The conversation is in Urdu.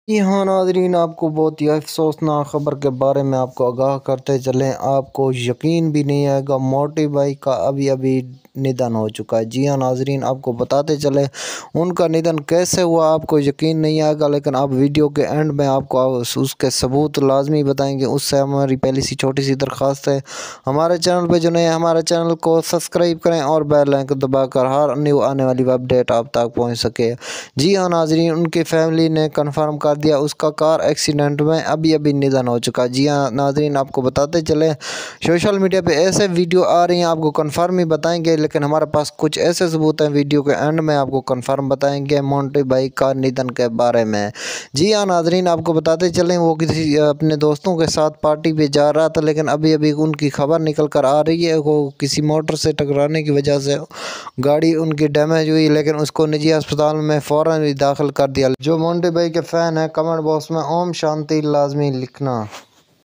جی ہاں ناظرین، آپ کو بہت ہی افسوسناک خبر کے بارے میں آپ کو آگاہ کرتے چلیں۔ آپ کو یقین بھی نہیں آئے گا، موٹی بھائی کا ابھی نِدھن ہو چکا ہے۔ جی ہاں ناظرین، آپ کو بتاتے چلیں ان کا نِدھن کیسے ہوا، آپ کو یقین نہیں آئے گا، لیکن آپ ویڈیو کے اینڈ میں آپ کو اس کے ثبوت لازمی بتائیں گے۔ اس سے ہماری پہلی سی چھوٹی سی درخواست ہے، ہمارے چینل پہ جو نئے ہمارے چینل کو سبسکرائب کریں اور بیل آئکن دبا کر ہر نیو آنے والی اپڈیٹ آپ تک پہنچ سکے۔ جی ہاں ناظرین، ان کی فیملی نے کنفرم کر دیا اس کا کار ایکسیڈنٹ میں ابھی نِدھن ہو چکا ہے۔ جی ہاں ناظرین، آپ کو بتاتے چلیں سوشل میڈیا پہ ایسے ویڈیو آ رہی ہیں، آپ کو کنفرم ہی بتائیں گے، لیکن ہمارے پاس کچھ ایسے ثبوت ہیں، ویڈیو کے اینڈ میں آپ کو کنفرم بتائیں گے مونٹی بھائی کا نِدھن کے بارے میں۔ جی ہاں ناظرین، آپ کو بتاتے چلیں وہ کسی اپنے دوستوں کے ساتھ پارٹی پہ جا رہا تھا، لیکن ابھی ان کی خبر نکل کر آ رہی ہے وہ کسی موٹر سے ٹکرانے کی وجہ سے گاڑی ان کی ڈیمیج ہوئی، لیکن اس کو نجی اسپتال میں فوراً داخل کر دیا۔ جو مونٹی بھائی کے فین ہیں کمنٹ باکس میں اوم شانتی لازمی لکھنا۔